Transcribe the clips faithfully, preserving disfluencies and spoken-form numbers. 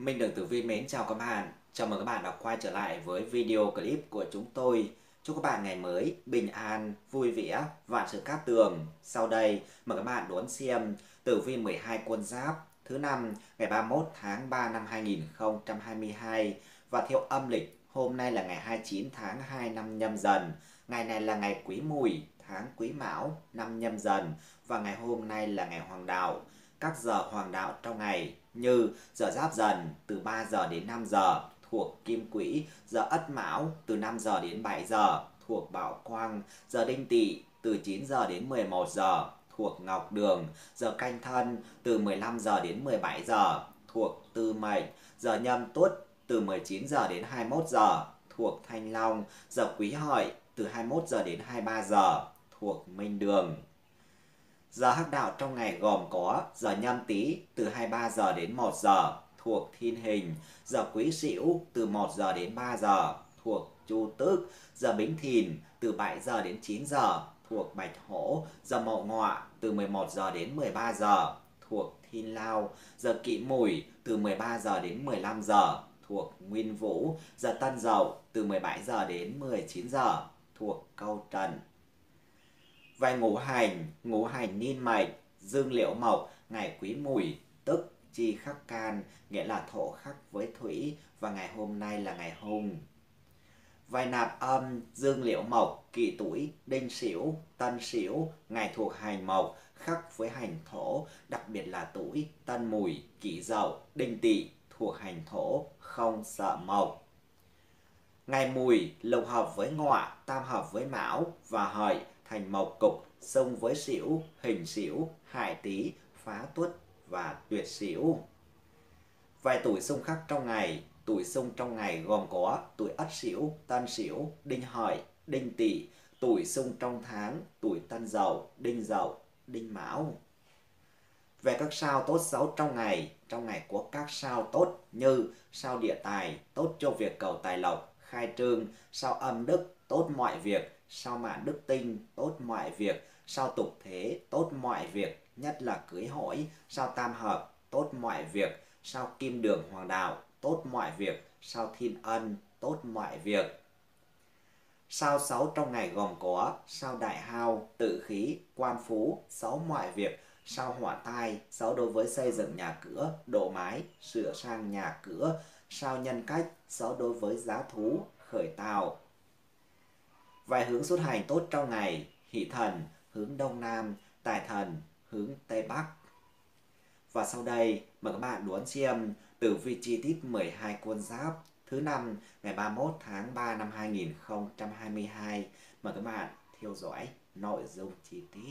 Minh Đường Tử Vi mến chào các bạn. Chào mừng các bạn đã quay trở lại với video clip của chúng tôi. Chúc các bạn ngày mới bình an, vui vẻ, vạn sự cát tường. Sau đây mời các bạn đón xem Tử Vi mười hai con giáp thứ năm ngày ba mươi mốt tháng ba năm hai nghìn không trăm hai mươi hai. Và theo âm lịch, hôm nay là ngày hai mươi chín tháng hai năm Nhâm Dần. Ngày này là ngày Quý Mùi, tháng Quý Mão, năm Nhâm Dần. Và ngày hôm nay là ngày Hoàng Đạo. Các giờ hoàng đạo trong ngày như giờ Giáp Dần từ ba giờ đến năm giờ thuộc Kim Quỹ, giờ Ất Mão từ năm giờ đến bảy giờ thuộc Bảo Quang, giờ Đinh Tỵ từ chín giờ đến mười một giờ thuộc Ngọc Đường, giờ Canh Thân từ mười lăm giờ đến mười bảy giờ thuộc Tư Mệnh, giờ Nhâm Tuất từ mười chín giờ đến hai mươi mốt giờ thuộc Thanh Long, giờ Quý Hợi từ hai mươi mốt giờ đến hai mươi ba giờ thuộc Minh Đường. Giờ hắc đạo trong ngày gồm có giờ Nhâm Tý từ hai mươi ba giờ đến một giờ thuộc Thiên Hình, giờ Quý Sửu từ một giờ đến ba giờ thuộc Chu Tước, giờ Bính Thìn từ bảy giờ đến chín giờ thuộc Bạch Hổ, giờ Mậu Ngọ từ mười một giờ đến mười ba giờ thuộc Thiên Lao, giờ Kỷ Mùi từ mười ba giờ đến mười lăm giờ thuộc Nguyên Vũ, giờ Tân Dậu từ mười bảy giờ đến mười chín giờ thuộc Câu Trần. Về ngũ hành, ngũ hành niên mệnh, dương liễu mộc, ngày Quý Mùi, tức chi khắc can, nghĩa là thổ khắc với thủy, và ngày hôm nay là ngày hung. Về nạp âm, dương liễu mộc, kỷ tuổi, đinh sửu, tân sửu, ngày thuộc hành mộc, khắc với hành thổ, đặc biệt là tuổi Tân Mùi, Kỷ Dậu, Đinh Tỵ thuộc hành thổ, không sợ mộc. Ngày Mùi lục hợp với Ngọ, tam hợp với Mão và Hợi thành mộc cục, xung với Sửu, hình Sửu, hại Tý, phá Tuất và tuyệt Sửu. Vài tuổi xung khắc trong ngày, tuổi xung trong ngày gồm có tuổi Ất Sửu, Tân Sửu, Đinh Hợi, Đinh Tỵ, tuổi xung trong tháng, tuổi Tân Dậu, Đinh Dậu, Đinh Mão. Về các sao tốt xấu trong ngày, trong ngày có các sao tốt như sao Địa Tài, tốt cho việc cầu tài lộc, khai trương, sao Âm Đức, tốt mọi việc, sao Mạn Đức Tinh, tốt mọi việc, sao Tục Thế, tốt mọi việc, nhất là cưới hỏi, sao Tam Hợp, tốt mọi việc, sao Kim Đường Hoàng Đạo, tốt mọi việc, sao Thiên Ân, tốt mọi việc. Sao xấu trong ngày gồm có sao Đại Hao, Tự Khí, Quan Phú, xấu mọi việc, sao Hỏa Tai, xấu đối với xây dựng nhà cửa, độ mái, sửa sang nhà cửa, sao Nhân Cách, xấu đối với giá thú, khởi tạo. Vài hướng xuất hành tốt trong ngày, Hỷ Thần hướng Đông Nam, Tài Thần hướng Tây Bắc. Và sau đây mời các bạn đón xem tử vi chi tiết mười hai con giáp thứ năm ngày ba mươi mốt tháng ba năm hai nghìn không trăm hai mươi hai. Mời các bạn theo dõi nội dung chi tiết.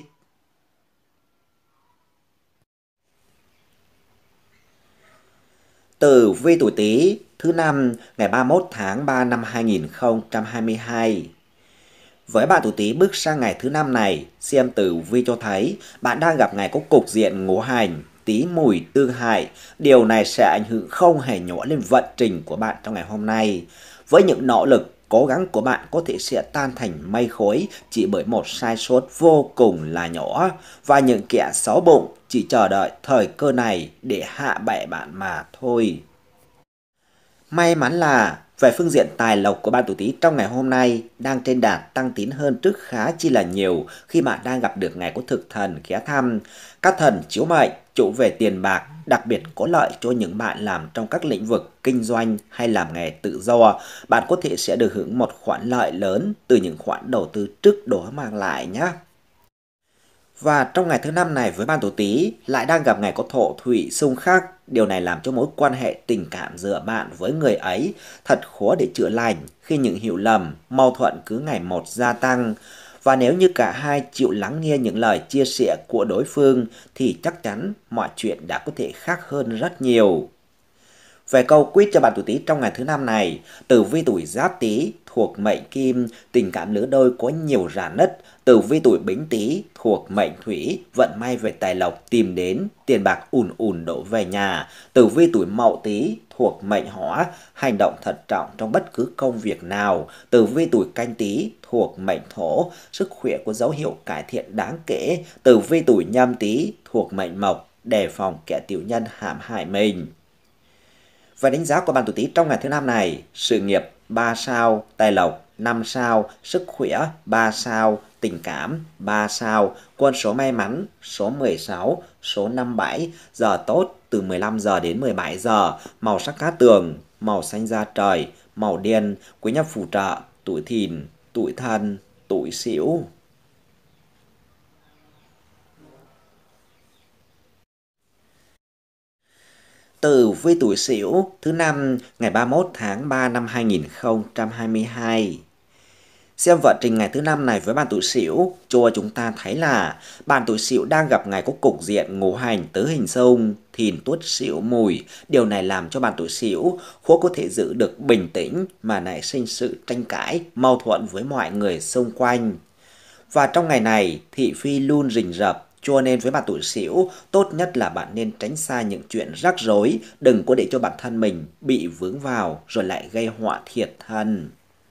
Tử vi tuổi Tý thứ năm ngày ba mươi mốt tháng ba năm hai nghìn không trăm hai mươi hai. Với bạn tuổi Tý bước sang ngày thứ năm này, xem tử vi cho thấy bạn đang gặp ngày có cục diện ngũ hành Tý Mùi tương hại. Điều này sẽ ảnh hưởng không hề nhỏ lên vận trình của bạn trong ngày hôm nay. Với những nỗ lực, cố gắng của bạn có thể sẽ tan thành mây khói chỉ bởi một sai sót vô cùng là nhỏ, và những kẻ xấu bụng chỉ chờ đợi thời cơ này để hạ bệ bạn mà thôi. May mắn là về phương diện tài lộc của bạn tuổi Tý trong ngày hôm nay đang trên đà tăng tiến hơn trước khá chi là nhiều khi bạn đang gặp được ngày có thực thần ghé thăm. Các thần chiếu mệnh chủ về tiền bạc, đặc biệt có lợi cho những bạn làm trong các lĩnh vực kinh doanh hay làm nghề tự do. Bạn có thể sẽ được hưởng một khoản lợi lớn từ những khoản đầu tư trước đó mang lại nhé. Và trong ngày thứ năm này với bạn tuổi Tý lại đang gặp ngày có thổ thủy xung khắc. Điều này làm cho mối quan hệ tình cảm giữa bạn với người ấy thật khó để chữa lành khi những hiểu lầm, mâu thuẫn cứ ngày một gia tăng. Và nếu như cả hai chịu lắng nghe những lời chia sẻ của đối phương thì chắc chắn mọi chuyện đã có thể khác hơn rất nhiều. Về câu quyết cho bạn tuổi Tý trong ngày thứ năm này, tử vi tuổi Giáp Tý thuộc mệnh Kim, tình cảm lứa đôi có nhiều rạn nứt. Tử vi tuổi Bính Tý thuộc mệnh Thủy, vận may về tài lộc tìm đến, tiền bạc ùn ùn đổ về nhà. Tử vi tuổi Mậu Tý thuộc mệnh Hỏa, hành động thận trọng trong bất cứ công việc nào. Tử vi tuổi Canh Tý thuộc mệnh Thổ, sức khỏe có dấu hiệu cải thiện đáng kể. Tử vi tuổi Nhâm Tý thuộc mệnh Mộc, đề phòng kẻ tiểu nhân hãm hại mình. Và đánh giá của bạn tuổi Tý trong ngày thứ năm này: sự nghiệp ba sao, tài lộc năm sao, sức khỏe ba sao, tình cảm ba sao, quân số may mắn số mười sáu, số năm mươi bảy, giờ tốt từ mười lăm giờ đến mười bảy giờ, màu sắc cát tường, màu xanh da trời, màu đen, quý nhân phù trợ, tuổi Thìn, tuổi Thân, tuổi Sửu. Tử vi tuổi Sửu thứ năm ngày ba mươi mốt tháng ba năm hai nghìn không trăm hai mươi hai. Xem vận trình ngày thứ năm này với bạn tuổi Sửu, cho chúng ta thấy là bạn tuổi Sửu đang gặp ngày có cục diện ngũ hành tứ hình xung, Thìn Tuất Sửu Mùi. Điều này làm cho bạn tuổi Sửu khó có thể giữ được bình tĩnh mà nảy sinh sự tranh cãi, mâu thuẫn với mọi người xung quanh. Và trong ngày này, thị phi luôn rình rập, cho nên với bạn tuổi Sửu, tốt nhất là bạn nên tránh xa những chuyện rắc rối, đừng có để cho bản thân mình bị vướng vào rồi lại gây họa thiệt thân.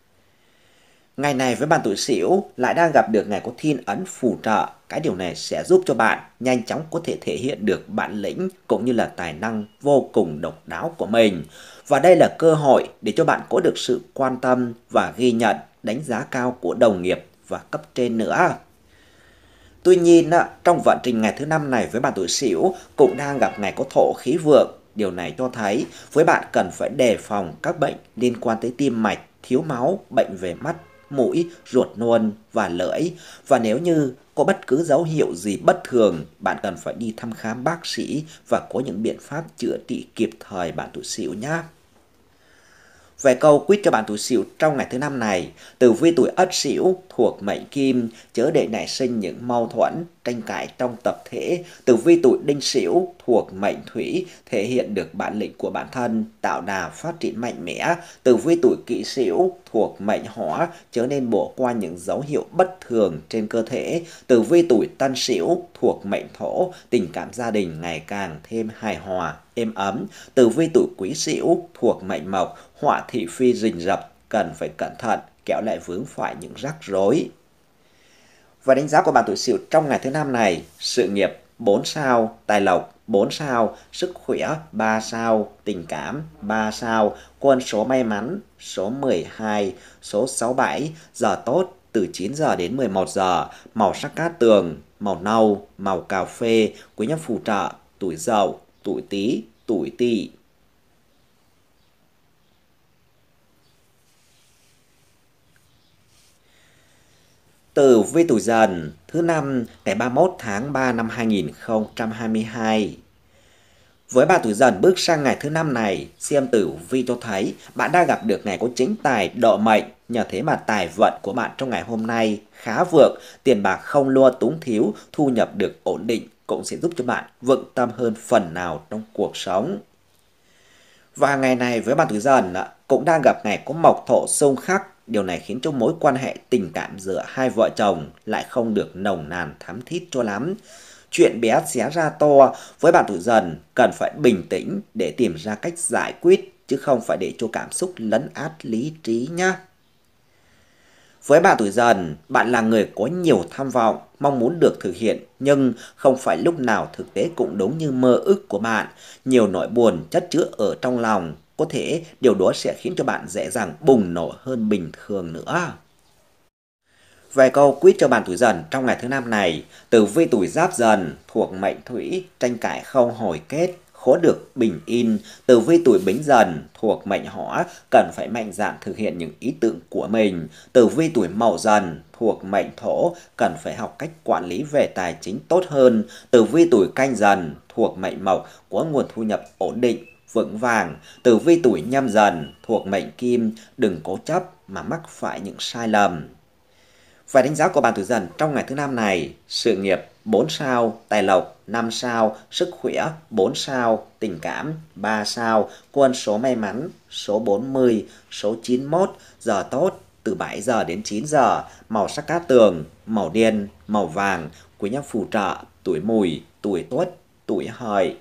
Ngày này với bạn tuổi Sửu lại đang gặp được ngày có thiên ấn phù trợ. Cái điều này sẽ giúp cho bạn nhanh chóng có thể thể hiện được bản lĩnh cũng như là tài năng vô cùng độc đáo của mình. Và đây là cơ hội để cho bạn có được sự quan tâm và ghi nhận, đánh giá cao của đồng nghiệp và cấp trên nữa. Tuy nhiên, trong vận trình ngày thứ năm này với bạn tuổi Sửu cũng đang gặp ngày có thổ khí vượng. Điều này cho thấy với bạn cần phải đề phòng các bệnh liên quan tới tim mạch, thiếu máu, bệnh về mắt, mũi, ruột non và lưỡi. Và nếu như có bất cứ dấu hiệu gì bất thường, bạn cần phải đi thăm khám bác sĩ và có những biện pháp chữa trị kịp thời bạn tuổi Sửu nhé. Về câu quyết cho bạn tuổi Sửu trong ngày thứ năm này: tử vi tuổi Ất Sửu thuộc mệnh Kim, chớ để nảy sinh những mâu thuẫn, tranh cãi trong tập thể. Tử vi tuổi Đinh Sửu thuộc mệnh Thủy, thể hiện được bản lĩnh của bản thân, tạo đà phát triển mạnh mẽ. Tử vi tuổi Kỷ Sửu thuộc mệnh Hỏa, chớ nên bỏ qua những dấu hiệu bất thường trên cơ thể. Tử vi tuổi Tân Sửu thuộc mệnh Thổ, tình cảm gia đình ngày càng thêm hài hòa, êm ấm. Tử vi tuổi Quý Sửu thuộc mệnh Mộc, họa thị phi rình rập, cần phải cẩn thận, kéo lại vướng phải những rắc rối. Và đánh giá của bạn tuổi Sửu trong ngày thứ năm này: sự nghiệp bốn sao, tài lộc bốn sao, sức khỏe ba sao, tình cảm ba sao, quân số may mắn số mười hai, số sáu mươi bảy, giờ tốt từ chín giờ đến mười một giờ, màu sắc cát tường, màu nâu, màu cà phê, quý nhân phù trợ, tuổi Dậu, tuổi Tý, tuổi Tỵ. Tử vi tuổi Dần thứ năm ngày ba mươi mốt tháng ba năm hai nghìn không trăm hai mươi hai. Với bạn tuổi Dần bước sang ngày thứ năm này, xem tử vi cho thấy bạn đang gặp được ngày có chính tài độ mệnh. Nhờ thế mà tài vận của bạn trong ngày hôm nay khá vượng, tiền bạc không lo túng thiếu, thu nhập được ổn định, cũng sẽ giúp cho bạn vững tâm hơn phần nào trong cuộc sống. Và ngày này với bạn tuổi Dần cũng đang gặp ngày có mộc thổ xung khắc. Điều này khiến cho mối quan hệ tình cảm giữa hai vợ chồng lại không được nồng nàn thắm thiết cho lắm. Chuyện bé xé ra to, với bạn tuổi Dần cần phải bình tĩnh để tìm ra cách giải quyết, chứ không phải để cho cảm xúc lấn át lý trí nhé. Với bạn tuổi Dần, bạn là người có nhiều tham vọng, mong muốn được thực hiện, nhưng không phải lúc nào thực tế cũng đúng như mơ ước của bạn. Nhiều nỗi buồn chất chứa ở trong lòng, có thể điều đó sẽ khiến cho bạn dễ dàng bùng nổ hơn bình thường nữa. Về câu quyết cho bạn tuổi Dần trong ngày thứ năm này: tử vi tuổi Giáp Dần thuộc mệnh Thủy, tranh cãi không hồi kết, khó được bình yên. Tử vi tuổi Bính Dần thuộc mệnh Hỏa, cần phải mạnh dạn thực hiện những ý tưởng của mình. Tử vi tuổi Mậu Dần thuộc mệnh Thổ, cần phải học cách quản lý về tài chính tốt hơn. Tử vi tuổi Canh Dần thuộc mệnh Mộc, có nguồn thu nhập ổn định, vững vàng. Tử vi tuổi Nhâm Dần thuộc mệnh Kim, đừng cố chấp mà mắc phải những sai lầm. Và đánh giá của bạn tuổi Dần trong ngày thứ năm này: sự nghiệp bốn sao, tài lộc năm sao, sức khỏe bốn sao, tình cảm ba sao, quân số may mắn số bốn mươi, số chín mươi mốt, giờ tốt từ bảy giờ đến chín giờ, màu sắc cát tường, màu đen, màu vàng, quý nhân phù trợ, tuổi Mùi, tuổi Tuất, tuổi Hợi.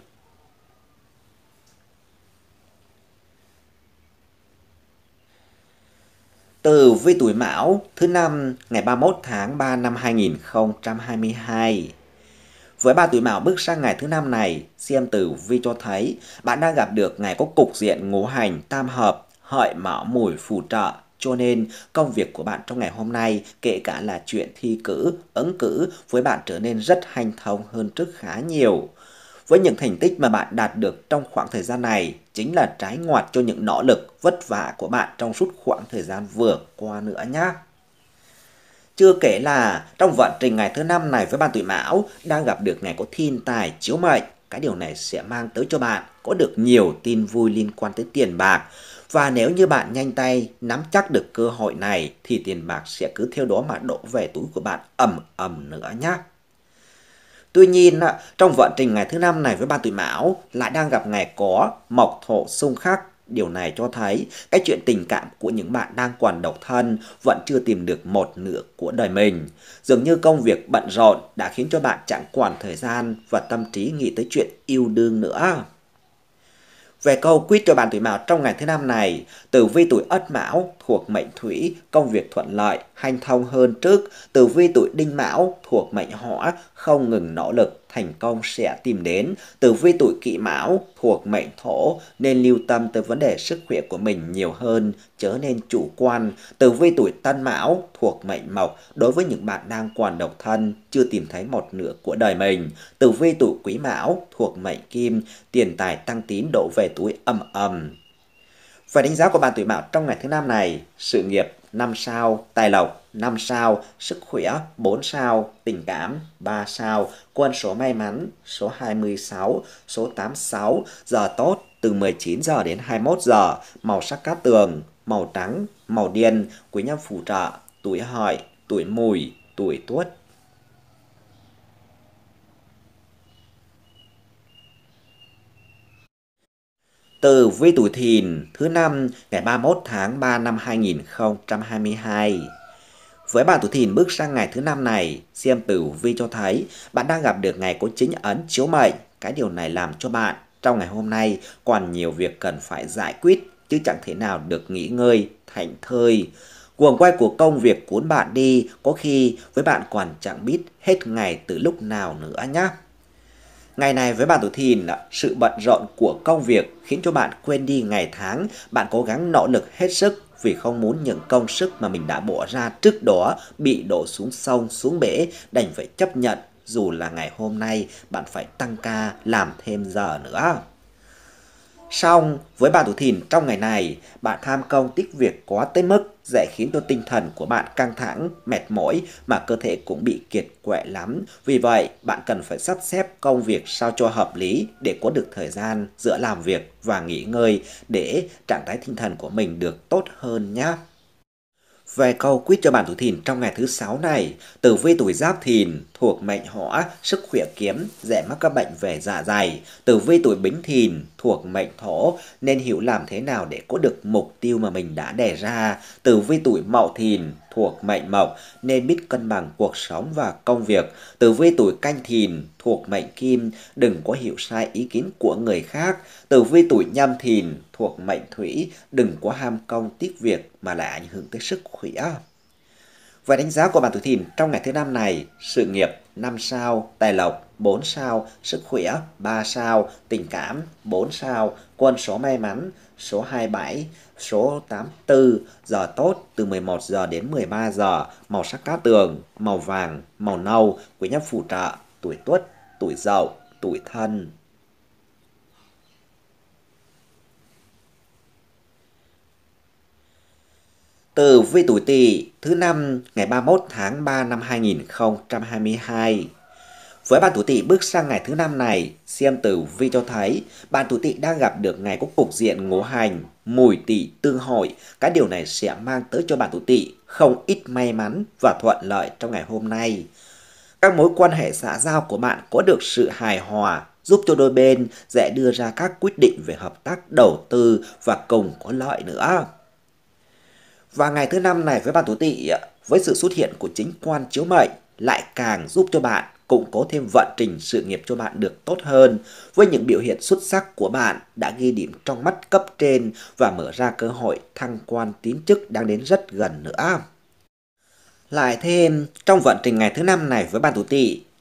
Tử vi tuổi Mão thứ năm ngày ba mươi mốt tháng ba năm hai nghìn không trăm hai mươi hai. Với bạn tuổi Mão bước sang ngày thứ năm này, xem tử vi cho thấy bạn đang gặp được ngày có cục diện ngũ hành tam hợp, hợi mão mùi phù trợ. Cho nên công việc của bạn trong ngày hôm nay, kể cả là chuyện thi cử, ứng cử, với bạn trở nên rất hanh thông hơn trước khá nhiều. Với những thành tích mà bạn đạt được trong khoảng thời gian này chính là trái ngoặt cho những nỗ lực vất vả của bạn trong suốt khoảng thời gian vừa qua nữa nhé. Chưa kể là trong vận trình ngày thứ năm này với bạn tuổi Mão đang gặp được ngày có thiên tài chiếu mệnh. Cái điều này sẽ mang tới cho bạn có được nhiều tin vui liên quan tới tiền bạc. Và nếu như bạn nhanh tay nắm chắc được cơ hội này thì tiền bạc sẽ cứ theo đó mà đổ về túi của bạn ầm ầm nữa nhé. Tuy nhiên, trong vận trình ngày thứ năm này với bạn tuổi Mão lại đang gặp ngày có mộc thổ xung khắc. Điều này cho thấy cái chuyện tình cảm của những bạn đang còn độc thân vẫn chưa tìm được một nửa của đời mình. Dường như công việc bận rộn đã khiến cho bạn chẳng quản thời gian và tâm trí nghĩ tới chuyện yêu đương nữa. Về câu quyết cho bạn tuổi Mão trong ngày thứ năm này, tử vi tuổi Ất Mão thuộc mệnh Thủy, công việc thuận lợi, hanh thông hơn trước. Tử vi tuổi Đinh Mão thuộc mệnh Hỏa, không ngừng nỗ lực, thành công sẽ tìm đến. Tử vi tuổi Kỷ Mão thuộc mệnh Thổ, nên lưu tâm tới vấn đề sức khỏe của mình nhiều hơn, chớ nên chủ quan. Tử vi tuổi Tân Mão thuộc mệnh Mộc, đối với những bạn đang còn độc thân, chưa tìm thấy một nửa của đời mình. Tử vi tuổi Quý Mão thuộc mệnh Kim, tiền tài tăng tín đổ về túi ầm ầm. Và đánh giá của bạn tuổi Mão trong ngày thứ năm này: sự nghiệp năm sao, tài lộc năm sao, sức khỏe bốn sao, tình cảm ba sao, quân số may mắn số hai mươi sáu, số tám mươi sáu, giờ tốt từ mười chín giờ đến hai mươi mốt giờ, màu sắc cát tường, màu trắng, màu đen, quý nhân phù trợ, tuổi Hợi, tuổi Mùi, tuổi Tuất. Tử vi tuổi Thìn thứ năm ngày ba mươi mốt tháng ba năm hai nghìn không trăm hai mươi hai. Với bạn tuổi Thìn bước sang ngày thứ năm này, xem tử vi cho thấy bạn đang gặp được ngày có chính ấn chiếu mệnh. Cái điều này làm cho bạn trong ngày hôm nay còn nhiều việc cần phải giải quyết, chứ chẳng thể nào được nghỉ ngơi thảnh thơi. Guồng quay của công việc cuốn bạn đi, có khi với bạn còn chẳng biết hết ngày từ lúc nào nữa nhé. Ngày này với bạn tuổi Thìn, sự bận rộn của công việc khiến cho bạn quên đi ngày tháng. Bạn cố gắng nỗ lực hết sức vì không muốn những công sức mà mình đã bỏ ra trước đó bị đổ xuống sông, xuống bể, đành phải chấp nhận dù là ngày hôm nay bạn phải tăng ca làm thêm giờ nữa. Song với bạn tuổi Thìn trong ngày này, bạn tham công tiếc việc quá tới mức dễ khiến cho tinh thần của bạn căng thẳng, mệt mỏi mà cơ thể cũng bị kiệt quệ lắm. Vì vậy, bạn cần phải sắp xếp công việc sao cho hợp lý để có được thời gian giữa làm việc và nghỉ ngơi để trạng thái tinh thần của mình được tốt hơn nhé. Về câu quyết cho bạn tuổi Thìn trong ngày thứ sáu này, tử vi tuổi Giáp Thìn thuộc mệnh Hỏa, sức khỏe kém, dễ mắc các bệnh về dạ dày. Tử vi tuổi Bính Thìn thuộc mệnh Thổ, nên hiểu làm thế nào để có được mục tiêu mà mình đã đề ra. Tử vi tuổi Mậu Thìn thuộc mệnh Mộc, nên biết cân bằng cuộc sống và công việc. Tử vi tuổi Canh Thìn thuộc mệnh Kim, đừng có hiểu sai ý kiến của người khác. Tử vi tuổi Nhâm Thìn thuộc mệnh Thủy, đừng có ham công tiếc việc mà lại ảnh hưởng tới sức khỏe. Và đánh giá của bạn tuổi Thìn trong ngày thứ năm này: sự nghiệp năm sao, tài lộc bốn sao, sức khỏe ba sao, tình cảm bốn sao, quân số may mắn số hai mươi bảy, số tám mươi tư, giờ tốt từ mười một giờ đến mười ba giờ, màu sắc cát tường, màu vàng, màu nâu, quý nhân phù trợ, tuổi Tuất, tuổi Dậu, tuổi Thân. Tử vi tuổi Tỵ thứ năm ngày ba mươi mốt tháng ba năm hai nghìn không trăm hai mươi hai. Với bạn tuổi Tỵ bước sang ngày thứ năm này, xem tử vi cho thấy bạn tuổi Tỵ đang gặp được ngày có cục diện ngũ hành Mùi Tỵ tương hội. Cái điều này sẽ mang tới cho bạn tuổi Tỵ không ít may mắn và thuận lợi trong ngày hôm nay. Các mối quan hệ xã giao của bạn có được sự hài hòa, giúp cho đôi bên dễ đưa ra các quyết định về hợp tác đầu tư và cùng có lợi nữa. Và ngày thứ năm này với bạn tuổi Tỵ, với sự xuất hiện của chính quan chiếu mệnh lại càng giúp cho bạn củng cố thêm vận trình sự nghiệp cho bạn được tốt hơn. Với những biểu hiện xuất sắc của bạn đã ghi điểm trong mắt cấp trên và mở ra cơ hội thăng quan tiến chức đang đến rất gần nữa. Lại thêm, trong vận trình ngày thứ năm này với bạn tuổi Tỵ,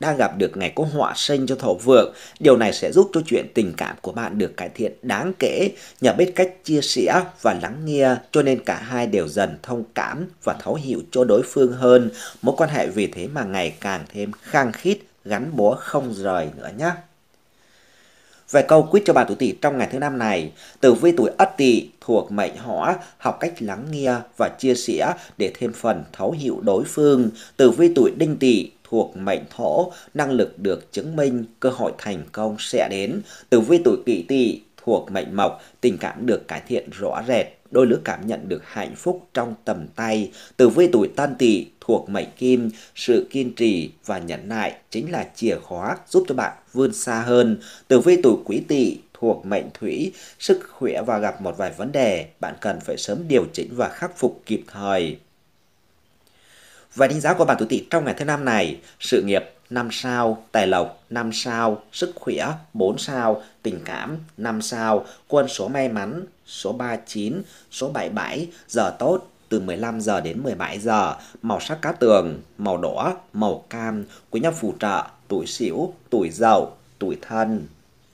đang gặp được ngày có họa sinh cho thổ vượng. Điều này sẽ giúp cho chuyện tình cảm của bạn được cải thiện đáng kể nhờ biết cách chia sẻ và lắng nghe, cho nên cả hai đều dần thông cảm và thấu hiểu cho đối phương hơn. Mối quan hệ vì thế mà ngày càng thêm khăng khít, gắn bó không rời nữa nhé. Về câu quyết cho bạn tuổi Tỵ trong ngày thứ năm này, tử vi tuổi Ất Tỵ thuộc mệnh Hỏa, học cách lắng nghe và chia sẻ để thêm phần thấu hiểu đối phương. Tử vi tuổi Đinh Tỵ thuộc mệnh Thổ, năng lực được chứng minh, cơ hội thành công sẽ đến. Tử vi tuổi Kỷ Tỵ thuộc mệnh Mộc, tình cảm được cải thiện rõ rệt, đôi lứa cảm nhận được hạnh phúc trong tầm tay. Tử vi tuổi Tân Tỵ thuộc mệnh Kim, sự kiên trì và nhẫn nại chính là chìa khóa giúp cho bạn vươn xa hơn. Tử vi tuổi Quý Tỵ thuộc mệnh Thủy, sức khỏe và gặp một vài vấn đề, bạn cần phải sớm điều chỉnh và khắc phục kịp thời. Và đánh giá của bạn tuổi Tỵ trong ngày thứ năm này: sự nghiệp năm sao, tài lộc năm sao, sức khỏe bốn sao, tình cảm năm sao, quân số may mắn số ba mươi chín, số bảy mươi bảy, giờ tốt từ mười lăm giờ đến mười bảy giờ, màu sắc cát tường, màu đỏ, màu cam, quý nhân phù trợ, tuổi Sửu, tuổi Dậu, tuổi Thân.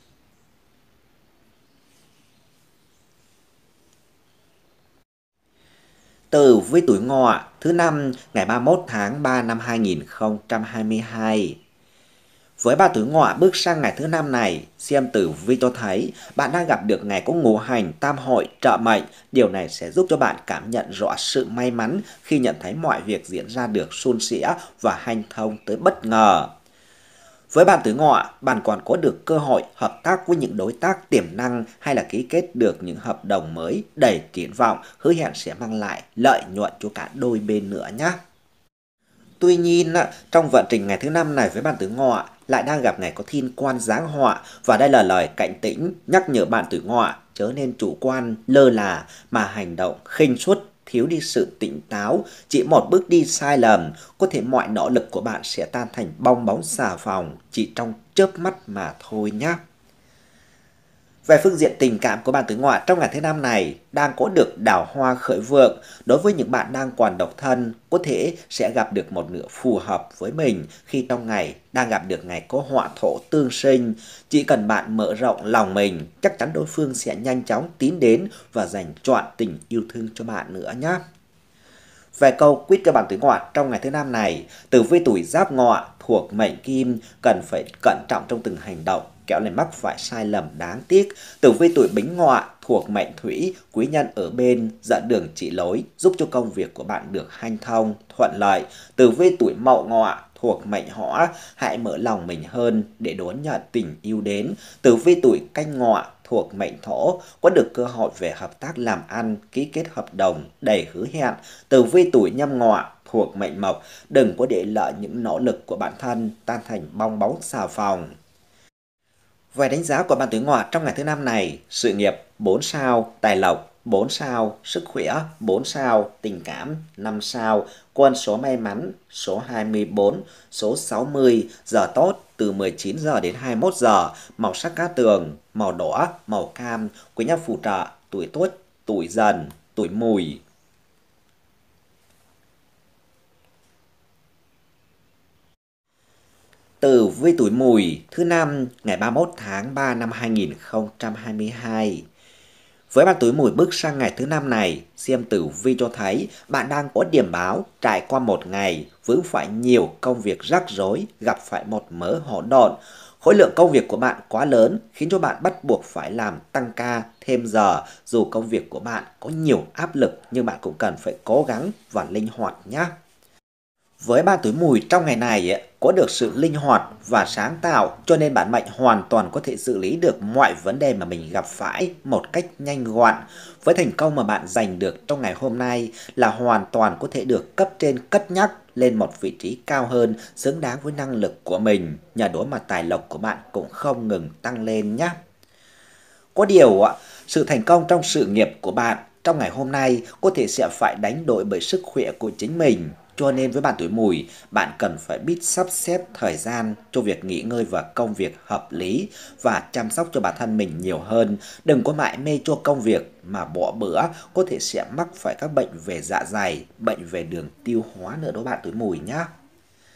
Tử vi tuổi Ngọ thứ năm ngày ba mươi mốt tháng ba năm hai nghìn không trăm hai mươi hai. Với ba tuổi Ngọ bước sang ngày thứ năm này, xem tử vi cho thấy bạn đang gặp được ngày có ngũ hành tam hội trợ mệnh. Điều này sẽ giúp cho bạn cảm nhận rõ sự may mắn khi nhận thấy mọi việc diễn ra được suôn sẻ và hanh thông tới bất ngờ. Với bạn tuổi Ngọ, bạn còn có được cơ hội hợp tác với những đối tác tiềm năng hay là ký kết được những hợp đồng mới đầy triển vọng, hứa hẹn sẽ mang lại lợi nhuận cho cả đôi bên nữa nhé. Tuy nhiên, trong vận trình ngày thứ năm này với bạn tuổi Ngọ lại đang gặp ngày có thiên quan giáng họa, và đây là lời cảnh tỉnh nhắc nhở bạn tuổi Ngọ chớ nên chủ quan, lơ là mà hành động khinh suất, thiếu đi sự tỉnh táo. Chỉ một bước đi sai lầm, có thể mọi nỗ lực của bạn sẽ tan thành bong bóng xà phòng chỉ trong chớp mắt mà thôi nhé. Về phương diện tình cảm của bạn tuổi Ngọ trong ngày thứ năm này đang có được đào hoa khởi vượng. Đối với những bạn đang còn độc thân, có thể sẽ gặp được một nửa phù hợp với mình khi trong ngày đang gặp được ngày có họa thổ tương sinh. Chỉ cần bạn mở rộng lòng mình, chắc chắn đối phương sẽ nhanh chóng tín đến và dành trọn tình yêu thương cho bạn nữa nhé. Về câu quyết cho bạn tuổi Ngọ trong ngày thứ năm này, tử vi tuổi Giáp Ngọ thuộc mệnh Kim, cần phải cẩn trọng trong từng hành động, kẻo lại mắc phải sai lầm đáng tiếc. Tử vi tuổi Bính Ngọ thuộc mệnh Thủy, quý nhân ở bên dẫn đường chỉ lối, giúp cho công việc của bạn được hanh thông, thuận lợi. Tử vi tuổi Mậu Ngọ thuộc mệnh Hỏa, hãy mở lòng mình hơn để đón nhận tình yêu đến. Tử vi tuổi Canh Ngọ thuộc mệnh Thổ, có được cơ hội về hợp tác làm ăn, ký kết hợp đồng đầy hứa hẹn. Tử vi tuổi Nhâm Ngọ thuộc mệnh Mộc, đừng có để lỡ những nỗ lực của bản thân tan thành bong bóng xà phòng. Về đánh giá của bạn tuổi Ngọ trong ngày thứ năm này: sự nghiệp bốn sao, tài lộc bốn sao, sức khỏe bốn sao, tình cảm năm sao, quân số may mắn số hai mươi bốn, số sáu mươi, giờ tốt từ mười chín giờ đến hai mươi mốt giờ, màu sắc cát tường, màu đỏ, màu cam, quý nhân phù trợ, tuổi Tuất, tuổi Dần, tuổi Mùi. Tử vi tuổi Mùi thứ năm ngày ba mươi mốt tháng ba năm hai nghìn không trăm hai mươi hai. Với bạn tuổi Mùi bước sang ngày thứ năm này, xem tử vi cho thấy bạn đang có điểm báo trải qua một ngày vướng phải nhiều công việc rắc rối, gặp phải một mớ hỗn độn. Khối lượng công việc của bạn quá lớn khiến cho bạn bắt buộc phải làm tăng ca thêm giờ. Dù công việc của bạn có nhiều áp lực nhưng bạn cũng cần phải cố gắng và linh hoạt nhé. Với bạn tuổi Mùi trong ngày này có được sự linh hoạt và sáng tạo, cho nên bản mệnh hoàn toàn có thể xử lý được mọi vấn đề mà mình gặp phải một cách nhanh gọn. Với thành công mà bạn giành được trong ngày hôm nay là hoàn toàn có thể được cấp trên cất nhắc lên một vị trí cao hơn, xứng đáng với năng lực của mình. Nhờ đó mà tài lộc của bạn cũng không ngừng tăng lên nhé. Có điều, sự thành công trong sự nghiệp của bạn trong ngày hôm nay có thể sẽ phải đánh đổi bởi sức khỏe của chính mình. Cho nên với bạn tuổi Mùi, bạn cần phải biết sắp xếp thời gian cho việc nghỉ ngơi và công việc hợp lý và chăm sóc cho bản thân mình nhiều hơn. Đừng có mải mê cho công việc mà bỏ bữa, có thể sẽ mắc phải các bệnh về dạ dày, bệnh về đường tiêu hóa nữa đó bạn tuổi Mùi nhé.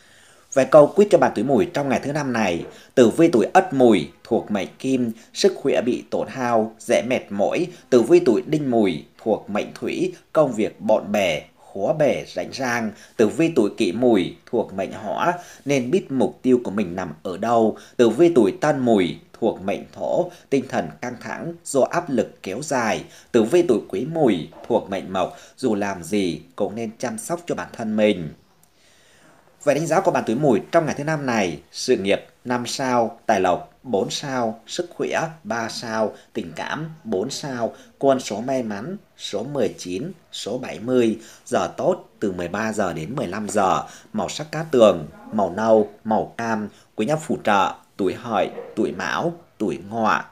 Về câu quyết cho bạn tuổi Mùi trong ngày thứ năm này, tử vi tuổi Ất Mùi thuộc mệnh Kim, sức khỏe bị tổn hao, dễ mệt mỏi. Tử vi tuổi Đinh Mùi thuộc mệnh Thủy, công việc bộn bề, khó bề rảnh rang. Tử vi tuổi Kỷ Mùi thuộc mệnh Hỏa, nên biết mục tiêu của mình nằm ở đâu. Tử vi tuổi Tân Mùi thuộc mệnh Thổ, tinh thần căng thẳng do áp lực kéo dài. Tử vi tuổi Quý Mùi thuộc mệnh Mộc, dù làm gì cũng nên chăm sóc cho bản thân mình. Vậy đánh giá của bạn tuổi Mùi trong ngày thứ năm này: sự nghiệp năm sao, tài lộc bốn sao, sức khỏe ba sao, tình cảm bốn sao, con số may mắn số mười chín, số bảy mươi, giờ tốt từ mười ba giờ đến mười lăm giờ, màu sắc cát tường, màu nâu, màu cam, quý nhân phù trợ, tuổi Hợi, tuổi Mão, tuổi Ngọ.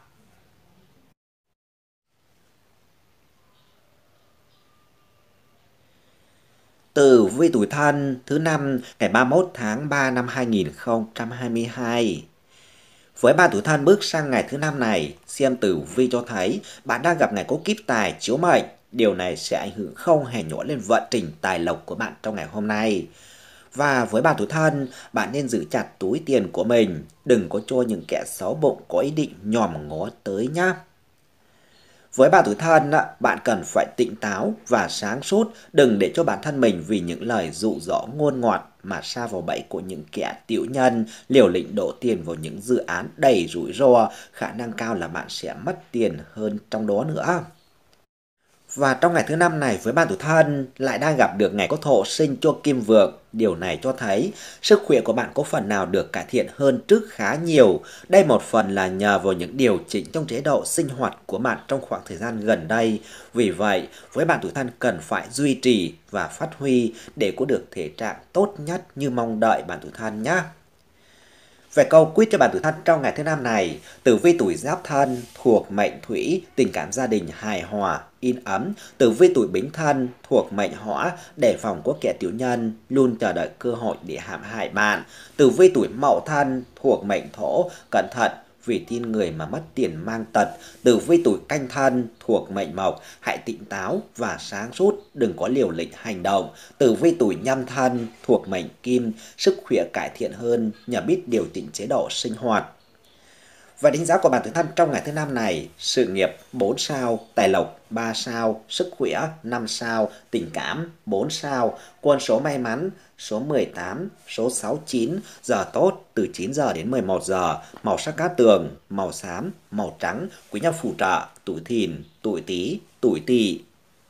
Tử vi tuổi Thân thứ năm ngày ba mươi mốt tháng ba năm hai nghìn không trăm hai mươi hai. Với bạn tuổi Thân bước sang ngày thứ năm này, xem tử vi cho thấy bạn đang gặp ngày có kíp tài chiếu mệnh. Điều này sẽ ảnh hưởng không hề nhỏ lên vận trình tài lộc của bạn trong ngày hôm nay. Và với bạn tuổi Thân, bạn nên giữ chặt túi tiền của mình, đừng có cho những kẻ xấu bụng có ý định nhòm ngó tới nhé. Với bạn tuổi Thân, bạn cần phải tỉnh táo và sáng suốt, đừng để cho bản thân mình vì những lời dụ dỗ ngôn ngọt mà sa vào bẫy của những kẻ tiểu nhân, liều lĩnh đổ tiền vào những dự án đầy rủi ro, khả năng cao là bạn sẽ mất tiền hơn trong đó nữa. Và trong ngày thứ năm này với bạn tuổi Thân lại đang gặp được ngày có thổ sinh cho Kim Vượng. Điều này cho thấy sức khỏe của bạn có phần nào được cải thiện hơn trước khá nhiều. Đây một phần là nhờ vào những điều chỉnh trong chế độ sinh hoạt của bạn trong khoảng thời gian gần đây. Vì vậy, với bạn tuổi Thân cần phải duy trì và phát huy để có được thể trạng tốt nhất như mong đợi bạn tuổi Thân nhé. Về câu quyết cho bạn tuổi Thân trong ngày thứ năm này, tử vi tuổi Giáp Thân thuộc mệnh Thủy, tình cảm gia đình hài hòa, yên ấm. Tử vi tuổi Bính Thân thuộc mệnh Hỏa, đề phòng có kẻ tiểu nhân luôn chờ đợi cơ hội để hãm hại bạn. Tử vi tuổi Mậu Thân thuộc mệnh Thổ, cẩn thận vì tin người mà mất tiền mang tật. Tử vi tuổi Canh Thân thuộc mệnh Mộc, hãy tỉnh táo và sáng suốt, đừng có liều lĩnh hành động. Tử vi tuổi Nhâm Thân thuộc mệnh Kim, sức khỏe cải thiện hơn nhờ biết điều chỉnh chế độ sinh hoạt. Và đánh giá của bạn tuổi Thân trong ngày thứ năm này: sự nghiệp bốn sao, tài lộc ba sao, sức khỏe năm sao, tình cảm bốn sao, con số may mắn số mười tám, số sáu mươi chín, giờ tốt từ chín giờ đến mười một giờ, màu sắc cát tường, màu xám, màu trắng, quý nhân phù trợ, tuổi Thìn, tuổi Tý, tuổi Tỵ.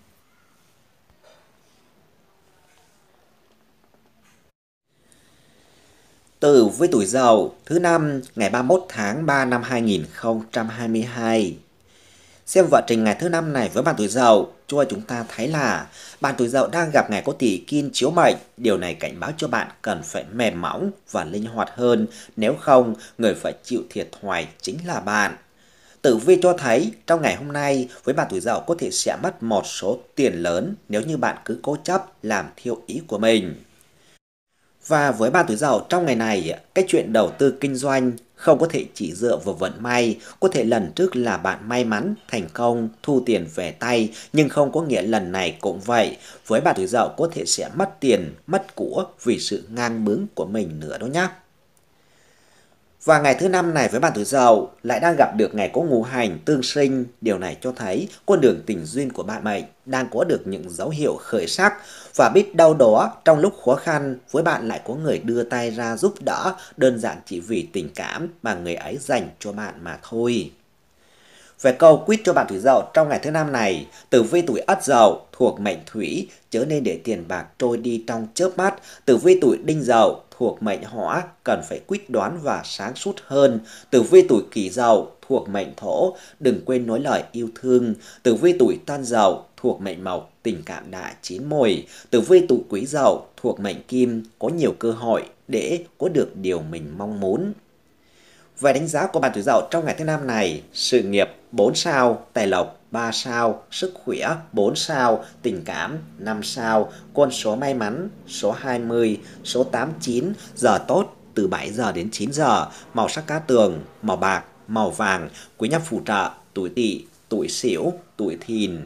Tử vi tuổi Dậu thứ năm ngày ba mươi mốt tháng ba năm hai nghìn không trăm hai mươi hai. Xem vận trình ngày thứ năm này với bạn tuổi Dậu cho chúng ta thấy là bạn tuổi Dậu đang gặp ngày có tỷ Kim chiếu mệnh. Điều này cảnh báo cho bạn cần phải mềm mỏng và linh hoạt hơn, nếu không người phải chịu thiệt thòi chính là bạn. Tử vi cho thấy trong ngày hôm nay với bạn tuổi Dậu có thể sẽ mất một số tiền lớn nếu như bạn cứ cố chấp làm theo ý của mình. Và với bạn tuổi Dậu trong ngày này, cái chuyện đầu tư kinh doanh không có thể chỉ dựa vào vận may. Có thể lần trước là bạn may mắn, thành công, thu tiền về tay, nhưng không có nghĩa lần này cũng vậy. Với bạn tuổi Dậu có thể sẽ mất tiền, mất của vì sự ngang bướng của mình nữa đó nhé. Và ngày thứ năm này với bạn tuổi Dậu lại đang gặp được ngày có ngũ hành tương sinh. Điều này cho thấy con đường tình duyên của bạn mệnh đang có được những dấu hiệu khởi sắc. Và biết đâu đó trong lúc khó khăn với bạn lại có người đưa tay ra giúp đỡ, đơn giản chỉ vì tình cảm mà người ấy dành cho bạn mà thôi. Về câu quyết cho bạn tuổi Dậu trong ngày thứ năm này, tử vi tuổi Ất Dậu thuộc mệnh Thủy, chớ nên để tiền bạc trôi đi trong chớp mắt. Tử vi tuổi Đinh Dậu thuộc mệnh Hỏa, cần phải quyết đoán và sáng suốt hơn. Tử vi tuổi Kỷ Dậu thuộc mệnh Thổ, đừng quên nói lời yêu thương. Tử vi tuổi Tân Dậu thuộc mệnh Mộc, tình cảm đã chín mùi. Tử vi tuổi Quý Dậu thuộc mệnh Kim, có nhiều cơ hội để có được điều mình mong muốn. Về đánh giá của bạn tuổi Dậu trong ngày thứ năm này: sự nghiệp bốn sao, tài lộc ba sao, sức khỏe bốn sao, tình cảm năm sao, con số may mắn số hai mươi, số tám mươi chín, giờ tốt từ bảy giờ đến chín giờ, màu sắc cát tường, màu bạc, màu vàng, quý nhân phù trợ, tuổi Tỵ, tuổi Sửu, tuổi Thìn.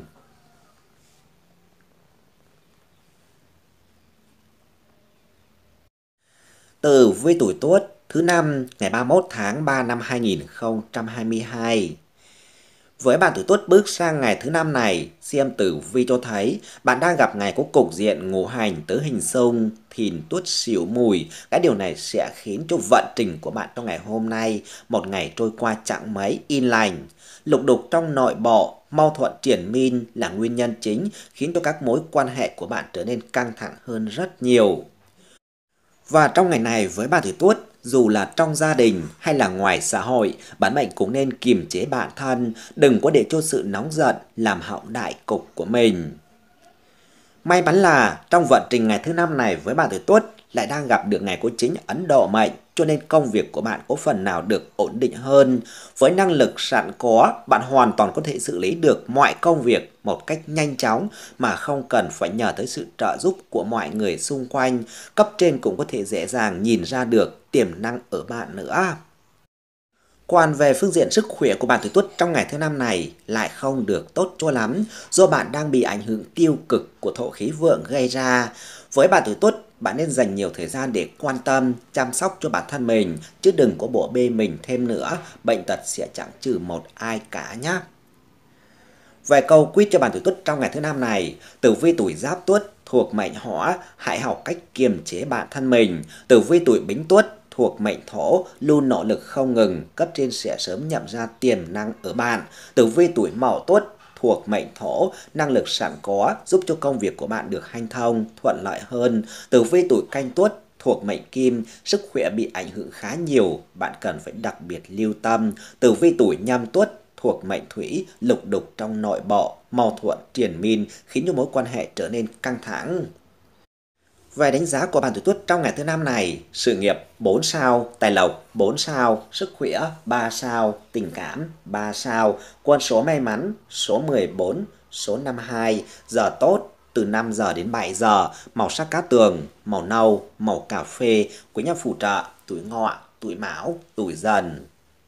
Tử vi tuổi Tuất thứ năm ngày ba mươi mốt tháng ba năm hai nghìn không trăm hai mươi hai. Với bạn tuổi Tuất bước sang ngày thứ năm này, xem tử vi cho thấy bạn đang gặp ngày có cục diện ngũ hành tứ hình xung, thìn Tuất Sửu Mùi. Cái điều này sẽ khiến cho vận trình của bạn trong ngày hôm nay một ngày trôi qua chẳng mấy yên lành. Lục đục trong nội bộ, mâu thuẫn triền miên là nguyên nhân chính khiến cho các mối quan hệ của bạn trở nên căng thẳng hơn rất nhiều. Và trong ngày này với bạn tuổi Tuất, dù là trong gia đình hay là ngoài xã hội, bản mệnh cũng nên kiềm chế bản thân, đừng có để cho sự nóng giận làm hỏng đại cục của mình. May mắn là trong vận trình ngày thứ năm này với bạn tuổi Tuất lại đang gặp được ngày có chính Ấn Độ mệnh, cho nên công việc của bạn có phần nào được ổn định hơn. Với năng lực sẵn có, bạn hoàn toàn có thể xử lý được mọi công việc một cách nhanh chóng mà không cần phải nhờ tới sự trợ giúp của mọi người xung quanh. Cấp trên cũng có thể dễ dàng nhìn ra được tiềm năng ở bạn nữa. Còn về phương diện sức khỏe của bạn tuổi Tuất trong ngày thứ năm này lại không được tốt cho lắm, do bạn đang bị ảnh hưởng tiêu cực của thổ khí vượng gây ra. Với bạn tuổi Tuất, bạn nên dành nhiều thời gian để quan tâm, chăm sóc cho bản thân mình, chứ đừng có bỏ bê mình thêm nữa, bệnh tật sẽ chẳng trừ một ai cả nhé. Về câu quyết cho bạn tuổi Tuất trong ngày thứ năm này, tử vi tuổi Giáp Tuất thuộc mệnh Hỏa, hãy học cách kiềm chế bản thân mình. Tử vi tuổi Bính Tuất thuộc mệnh Thổ, luôn nỗ lực không ngừng, cấp trên sẽ sớm nhận ra tiềm năng ở bạn. Tử vi tuổi Mậu Tuất thuộc mệnh Thổ, năng lực sẵn có giúp cho công việc của bạn được hanh thông, thuận lợi hơn. Tử vi tuổi Canh Tuất thuộc mệnh Kim, sức khỏe bị ảnh hưởng khá nhiều, bạn cần phải đặc biệt lưu tâm. Tử vi tuổi Nhâm Tuất thuộc mệnh Thủy, lục đục trong nội bộ, mâu thuẫn triền miên khiến cho mối quan hệ trở nên căng thẳng. Về đánh giá của bạn tuổi Tuất trong ngày thứ năm này, sự nghiệp bốn sao, tài lộc bốn sao, sức khỏe ba sao, tình cảm ba sao, quân số may mắn số mười bốn, số năm mươi hai, giờ tốt từ năm giờ đến bảy giờ, màu sắc cát tường, màu nâu, màu cà phê, quý nhân phù trợ, tuổi Ngọ, tuổi Mão, tuổi Dần.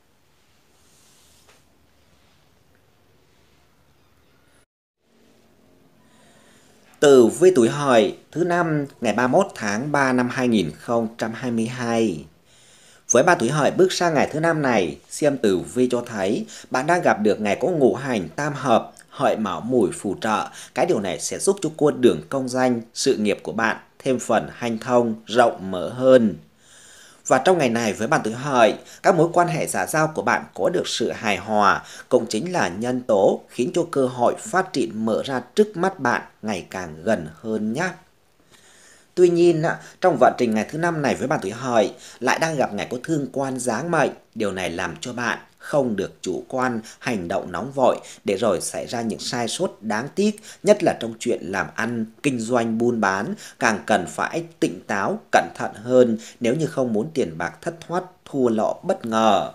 Tử vi tuổi Hợi thứ năm ngày ba mươi mốt tháng ba năm hai nghìn không trăm hai mươi hai. Với bạn tuổi Hợi bước sang ngày thứ năm này, xem tử vi cho thấy bạn đang gặp được ngày có ngũ hành tam hợp, Hợi Mão Mùi phù trợ. Cái điều này sẽ giúp cho con đường công danh, sự nghiệp của bạn thêm phần hanh thông, rộng mở hơn. Và trong ngày này với bạn tuổi Hợi, các mối quan hệ xã giao của bạn có được sự hài hòa, cũng chính là nhân tố khiến cho cơ hội phát triển mở ra trước mắt bạn ngày càng gần hơn nhé. Tuy nhiên, trong vận trình ngày thứ năm này với bạn tuổi Hợi lại đang gặp ngày có thương quan giáng mệnh, điều này làm cho bạn không được chủ quan, hành động nóng vội để rồi xảy ra những sai sót đáng tiếc, nhất là trong chuyện làm ăn, kinh doanh, buôn bán, càng cần phải tỉnh táo, cẩn thận hơn nếu như không muốn tiền bạc thất thoát, thua lỗ bất ngờ.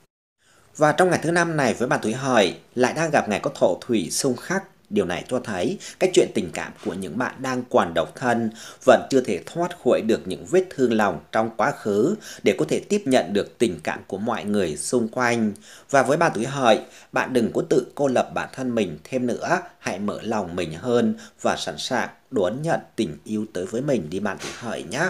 Và trong ngày thứ năm này với bạn tuổi Hợi lại đang gặp ngày có thổ thủy xung khắc. Điều này cho thấy cái chuyện tình cảm của những bạn đang còn độc thân vẫn chưa thể thoát khỏi được những vết thương lòng trong quá khứ để có thể tiếp nhận được tình cảm của mọi người xung quanh. Và với bạn tuổi Hợi, bạn đừng có tự cô lập bản thân mình thêm nữa, hãy mở lòng mình hơn và sẵn sàng đón nhận tình yêu tới với mình đi bạn tuổi Hợi nhé.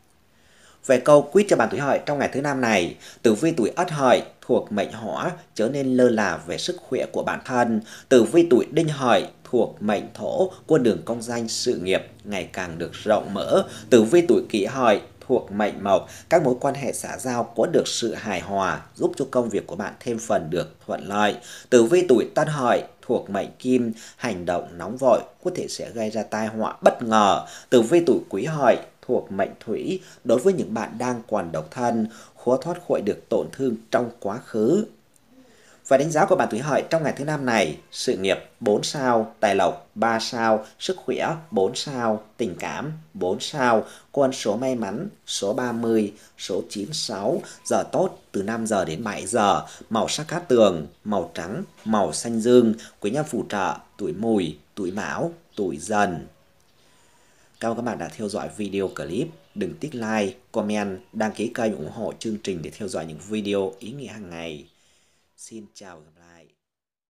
Về câu quyết cho bạn tuổi Hợi trong ngày thứ năm này, tử vi tuổi Ất Hợi thuộc mệnh Hỏa, trở nên lơ là về sức khỏe của bản thân. Tử vi tuổi Đinh Hợi thuộc mệnh Thổ, con đường công danh sự nghiệp ngày càng được rộng mở. Tử vi tuổi Kỷ Hợi thuộc mệnh Mộc, các mối quan hệ xã giao có được sự hài hòa, giúp cho công việc của bạn thêm phần được thuận lợi. Tử vi tuổi Tân Hợi thuộc mệnh Kim, hành động nóng vội có thể sẽ gây ra tai họa bất ngờ. Tử vi tuổi Quý Hợi thuộc mệnh Thủy, đối với những bạn đang còn độc thân, khó thoát khỏi được tổn thương trong quá khứ. Và đánh giá của bạn tuổi Hợi trong ngày thứ năm này, sự nghiệp bốn sao, tài lộc ba sao, sức khỏe bốn sao, tình cảm bốn sao, con số may mắn số ba mươi, số chín mươi sáu, giờ tốt từ năm giờ đến bảy giờ, màu sắc cát tường, màu trắng, màu xanh dương, quý nhân phù trợ, tuổi Mùi, tuổi Mão, tuổi Dần. Cảm ơn các bạn đã theo dõi video clip. Đừng tích like, comment, đăng ký kênh ủng hộ chương trình để theo dõi những video ý nghĩa hàng ngày. Xin chào và gặp lại.